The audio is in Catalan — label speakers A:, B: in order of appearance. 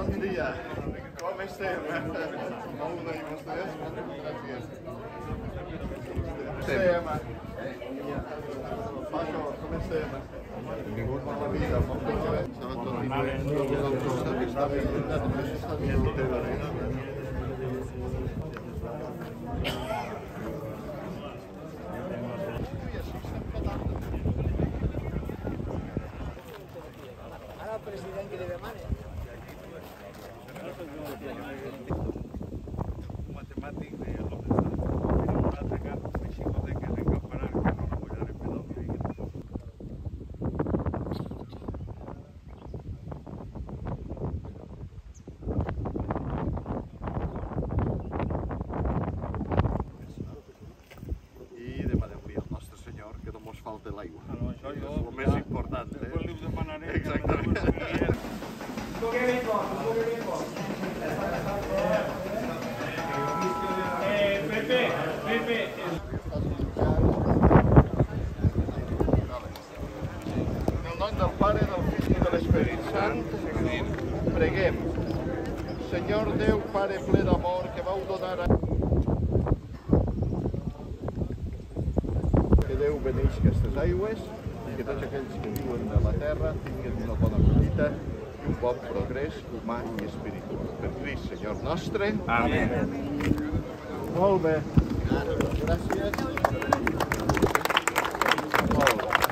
A: Bon dia, com estem? Molt bé, i vostès? Gràcies. Estem. Paco, com estem? Benvingut, bona vida, molt bé. Estava tot diferent, tot el costat que estava inventat, només està dient el teu arena.
B: Ara el president que li demana.
C: Un matemàtic de un altre cap, de xicoteques en campanar, que no rebollarem per al que I demanem-li al nostre senyor que no mos falte l'aigua.
D: Això
C: És
D: jo,
C: el més important.
D: després li ho demanaré.
C: Exactament.
D: Pepe.
A: En el nom del Pare, del Fill i de l'Esperit Sant, preguem. Senyor Déu, Pare ple d'amor, que vau donar a... Que Déu beneixi aquestes aigües i que tots aquells que viuen a la terra tinguin una bona collita i un bon progrés humà i espiritual. Per Crist, Senyor nostre.
D: Amén.
A: Molt bé. Gràcies. Molt bé.